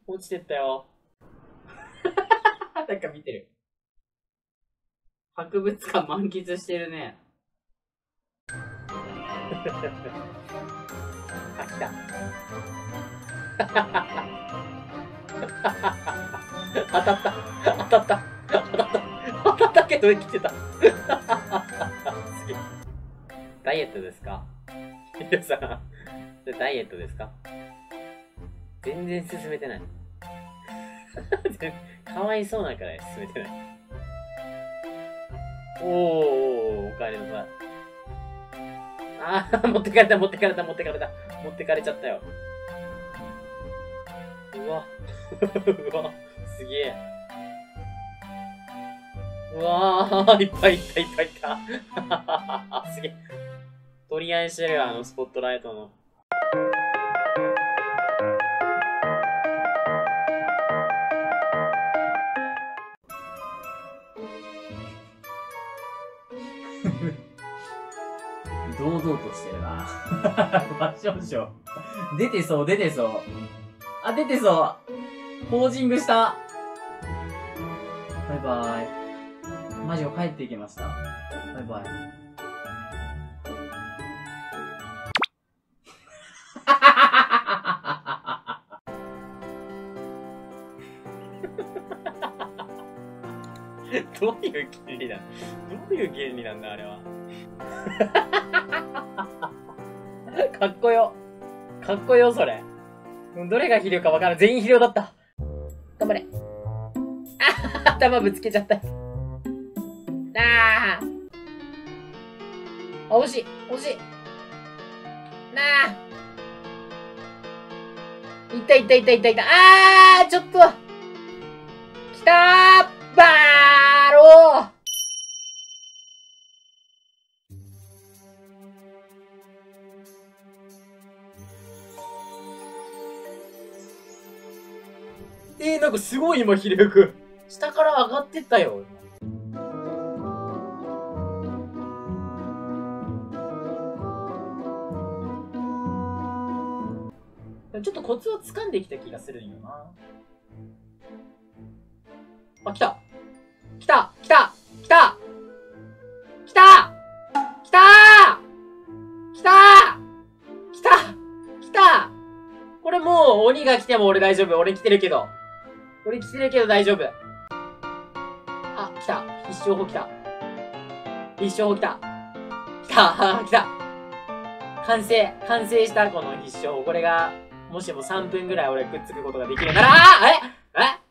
落ちてったよ。なんか見てる。博物館満喫してるね。あ、来た。当たった。当たった。当たった。当たったけど生きてた。すげえ。ダイエットですか？皆さん、ダイエットですか？全然進めてない。かわいそうなから進めてない。おー、お帰りなさい。あー、持ってかれた、持ってかれた、持ってかれた。持ってかれちゃったよ。うわ。うわ、すげえ。うわー、いっぱいいった、いっぱいいった。すげえ。取り合いしてるよ、あのスポットライトの。堂々としてるな。ファッションショー。出てそう、出てそう。あ、出てそう。ポージングした。バイバイ。マジを帰っていきました。バイバイ。どういう原理だ？どういう原理なんだ、あれは。かっこよ。かっこよ、それ。どれが肥料かわからん。全員肥料だった。頑張れ。あ、頭ぶつけちゃった。あ惜しい。惜しい。いったいったいったいったいった。ちょっと。きたーバーロー。なんかすごい今、ひれく。下から上がってったよ。ちょっとコツを掴んできた気がするんよな。あ、来た来た来た来た来た来た来た来た来た。これもう鬼が来ても俺大丈夫。俺来てるけど。俺来てるけど大丈夫。あ、来た。必勝法来た。必勝法来た。来た来た。完成したこの必勝法。これが、もしも3分ぐらい俺くっつくことができるなら、え